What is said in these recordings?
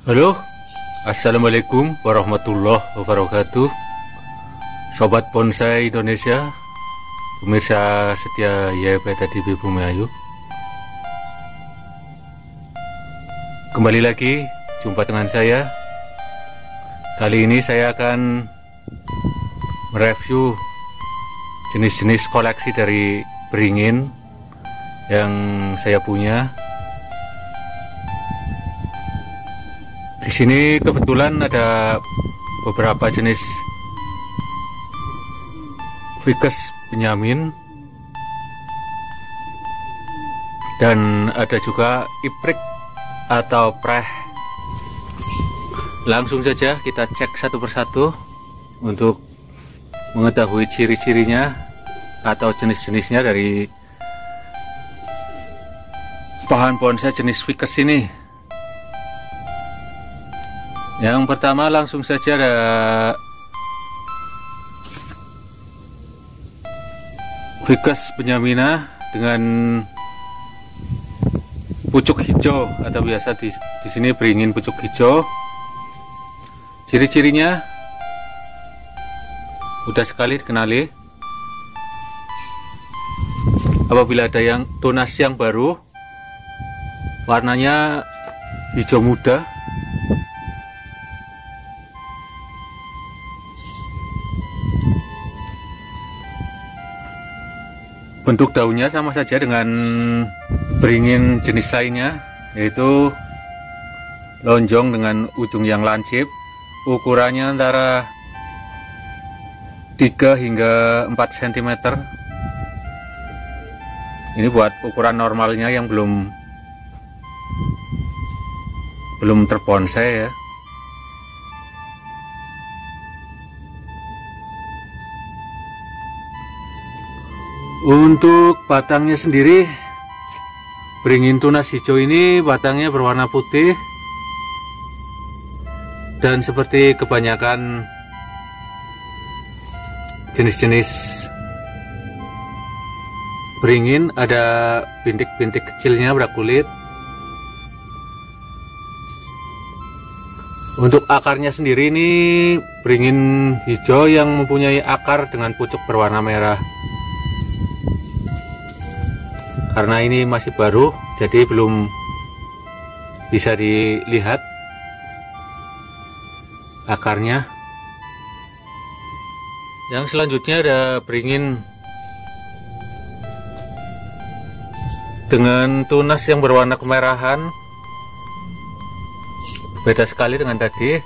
Halo, Assalamualaikum warahmatullahi wabarakatuh. Sobat Bonsai Indonesia, pemirsa setia YP Tadi Bumi Ayu. Kembali lagi jumpa dengan saya. Kali ini saya akan mereview jenis-jenis koleksi dari beringin yang saya punya. Di sini kebetulan ada beberapa jenis Ficus Benyamin dan ada juga Iprik atau Preh. Langsung saja kita cek satu persatu untuk mengetahui ciri-cirinya atau jenis-jenisnya dari pohon bonsai jenis Ficus ini. Yang pertama langsung saja ada Ficus Benyamina dengan pucuk hijau atau biasa di sini beringin pucuk hijau. Ciri-cirinya mudah sekali dikenali. Apabila ada yang tunas yang baru, warnanya hijau muda. Bentuk daunnya sama saja dengan beringin jenis lainnya, yaitu lonjong dengan ujung yang lancip. Ukurannya antara 3 hingga 4 cm. Ini buat ukuran normalnya yang belum terbonsai ya. Untuk batangnya sendiri, beringin tunas hijau ini batangnya berwarna putih, dan seperti kebanyakan jenis-jenis beringin ada bintik-bintik kecilnya pada kulit. Untuk akarnya sendiri ini beringin hijau yang mempunyai akar dengan pucuk berwarna merah. Karena ini masih baru, jadi belum bisa dilihat akarnya. Yang selanjutnya ada beringin dengan tunas yang berwarna kemerahan. Beda sekali dengan tadi.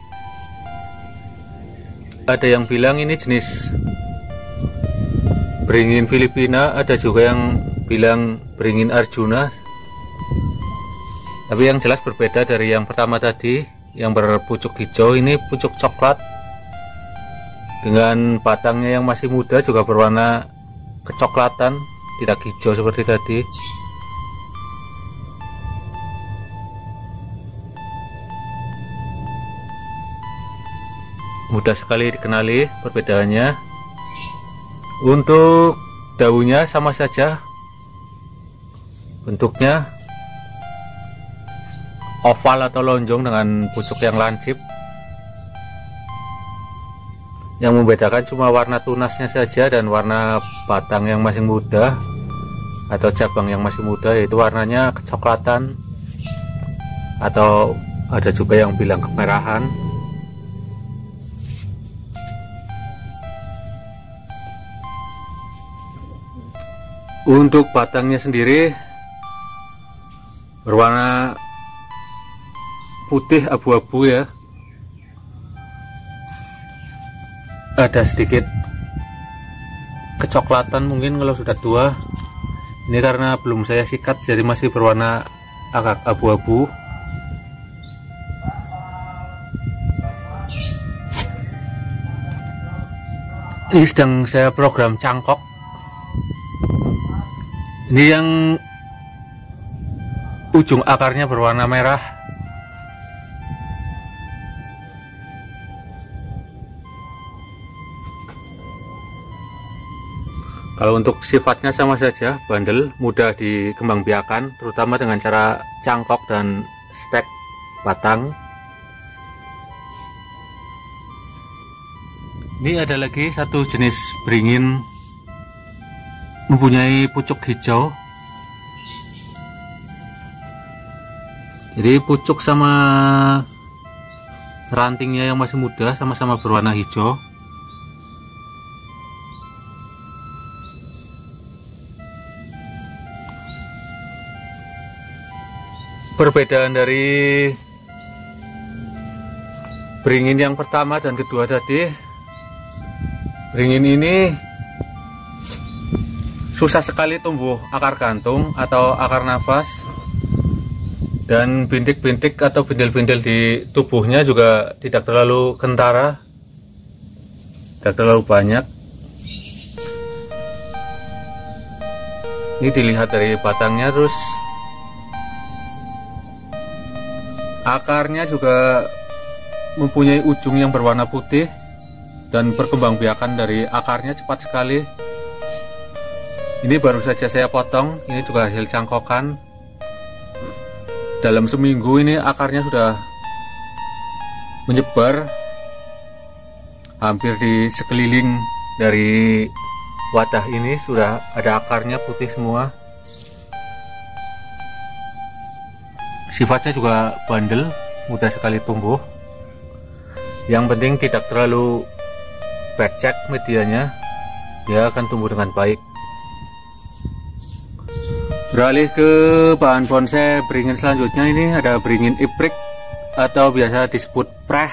Ada yang bilang ini jenis beringin Filipina, ada juga yang bilang beringin Arjuna. Tapi yang jelas berbeda dari yang pertama tadi, yang berpucuk hijau. Ini pucuk coklat dengan batangnya yang masih muda, juga berwarna kecoklatan, tidak hijau seperti tadi. Mudah sekali dikenali perbedaannya. Untuk daunnya sama saja, bentuknya oval atau lonjong dengan pucuk yang lancip. Yang membedakan cuma warna tunasnya saja dan warna batang yang masih muda atau cabang yang masih muda, yaitu warnanya kecoklatan atau ada juga yang bilang kemerahan. Untuk batangnya sendiri berwarna putih abu-abu ya. Ada sedikit kecoklatan mungkin kalau sudah tua. Ini karena belum saya sikat, jadi masih berwarna agak abu-abu. Ini sedang saya program cangkok. Ini yang ujung akarnya berwarna merah. Kalau untuk sifatnya sama saja, bandel, mudah dikembangbiakan, terutama dengan cara cangkok dan stek batang. Ini ada lagi satu jenis beringin mempunyai pucuk hijau. Jadi pucuk sama rantingnya yang masih muda sama-sama berwarna hijau. Perbedaan dari beringin yang pertama dan kedua tadi, beringin ini susah sekali tumbuh akar gantung atau akar nafas, dan bintik-bintik atau bindil-bindil di tubuhnya juga tidak terlalu kentara, tidak terlalu banyak. Ini dilihat dari batangnya, terus akarnya juga mempunyai ujung yang berwarna putih, dan perkembangbiakan dari akarnya cepat sekali. Ini baru saja saya potong, ini juga hasil cangkokan. Dalam seminggu ini akarnya sudah menyebar hampir di sekeliling dari wadah ini, sudah ada akarnya putih semua. Sifatnya juga bandel, mudah sekali tumbuh. Yang penting tidak terlalu becek medianya, dia akan tumbuh dengan baik. Beralih ke bahan bonsai beringin selanjutnya, ini ada beringin iprik atau biasa disebut preh.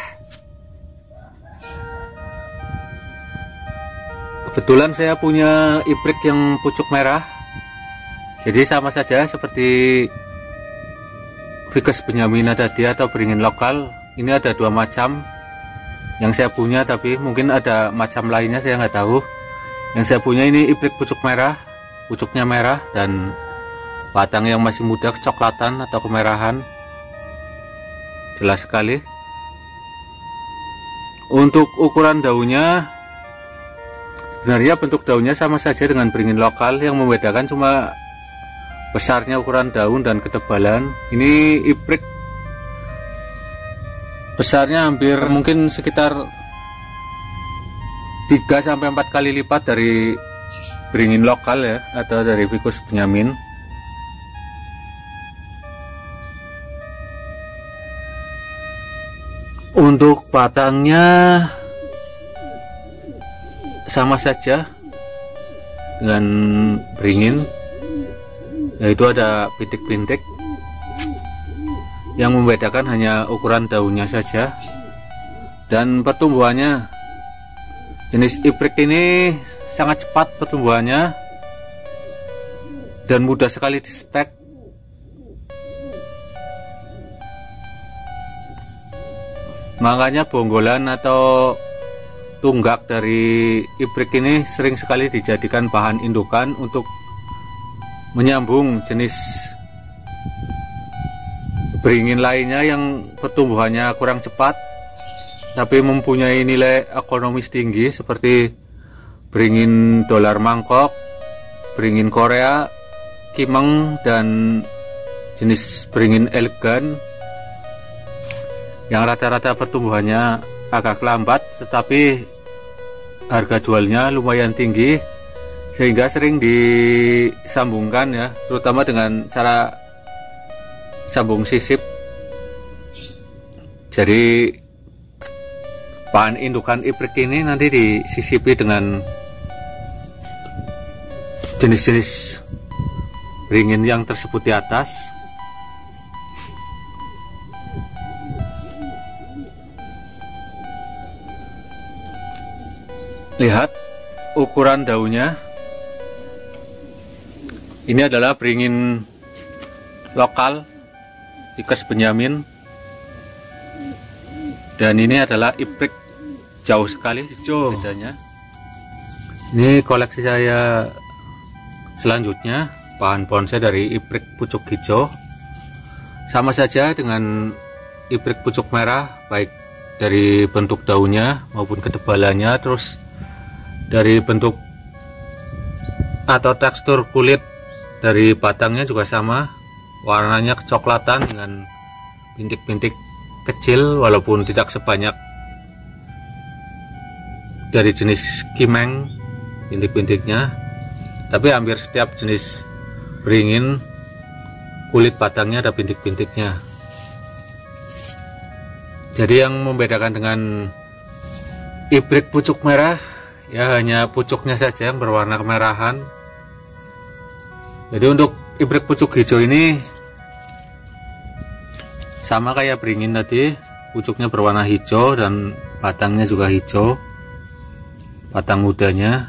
Kebetulan saya punya iprik yang pucuk merah, jadi sama saja seperti Ficus benjamina tadi atau beringin lokal. Ini ada dua macam yang saya punya, tapi mungkin ada macam lainnya, saya nggak tahu. Yang saya punya ini iprik pucuk merah, pucuknya merah dan batang yang masih muda kecoklatan atau kemerahan, jelas sekali. Untuk ukuran daunnya, sebenarnya bentuk daunnya sama saja dengan beringin lokal, yang membedakan cuma besarnya ukuran daun dan ketebalan. Ini iprik besarnya hampir mungkin sekitar 3-4 kali lipat dari beringin lokal ya, atau dari Ficus benjamin. Untuk batangnya sama saja dengan beringin, yaitu ada bintik-bintik. Yang membedakan hanya ukuran daunnya saja. Dan pertumbuhannya, jenis iprik ini sangat cepat pertumbuhannya dan mudah sekali di stek. Makanya bonggolan atau tunggak dari iprik ini sering sekali dijadikan bahan indukan untuk menyambung jenis beringin lainnya yang pertumbuhannya kurang cepat tapi mempunyai nilai ekonomis tinggi, seperti beringin dolar mangkok, beringin Korea, kimeng, dan jenis beringin elegan yang rata-rata pertumbuhannya agak lambat tetapi harga jualnya lumayan tinggi, sehingga sering disambungkan ya, terutama dengan cara sambung sisip. Jadi bahan indukan iprik ini nanti disisipi dengan jenis-jenis beringin yang tersebut di atas. Lihat ukuran daunnya. Ini adalah beringin lokal Ficus benjamin, dan ini adalah iprik, jauh sekali hijau bedanya. Ini koleksi saya selanjutnya, bahan bonsai dari iprik pucuk hijau. Sama saja dengan iprik pucuk merah, baik dari bentuk daunnya maupun ketebalannya, terus dari bentuk atau tekstur kulit dari batangnya juga sama, warnanya kecoklatan dengan bintik-bintik kecil, walaupun tidak sebanyak dari jenis kimeng bintik-bintiknya, tapi hampir setiap jenis beringin kulit batangnya ada bintik-bintiknya. Jadi yang membedakan dengan ibrik pucuk merah ya hanya pucuknya saja yang berwarna kemerahan. Jadi untuk ibrik pucuk hijau ini sama kayak beringin tadi, pucuknya berwarna hijau dan batangnya juga hijau, batang mudanya.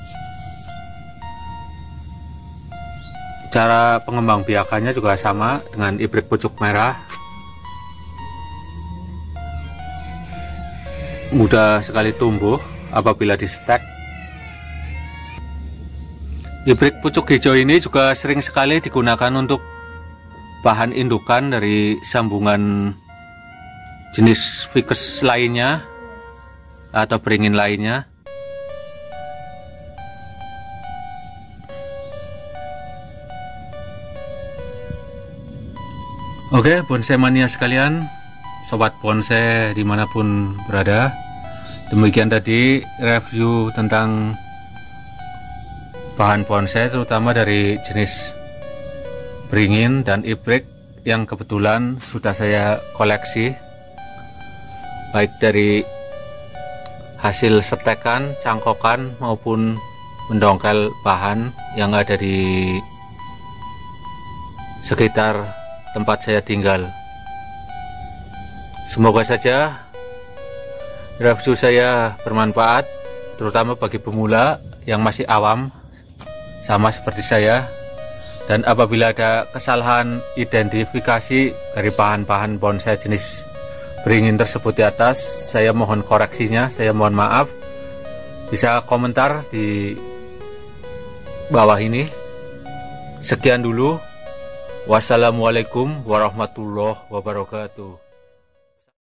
Cara pengembangbiakannya juga sama dengan ibrik pucuk merah, mudah sekali tumbuh apabila di stek. Ibrik pucuk hijau ini juga sering sekali digunakan untuk bahan indukan dari sambungan jenis ficus lainnya atau beringin lainnya. Oke, bonsai mania sekalian, sobat bonsai dimanapun berada, demikian tadi review tentang bahan bonsai terutama dari jenis beringin dan ibrik yang kebetulan sudah saya koleksi, baik dari hasil setekan, cangkokan maupun mendongkel bahan yang ada di sekitar tempat saya tinggal. Semoga saja review saya bermanfaat, terutama bagi pemula yang masih awam sama seperti saya. Dan apabila ada kesalahan identifikasi dari bahan-bahan bonsai jenis beringin tersebut di atas, saya mohon koreksinya, saya mohon maaf. Bisa komentar di bawah ini. Sekian dulu. Wassalamualaikum warahmatullahi wabarakatuh.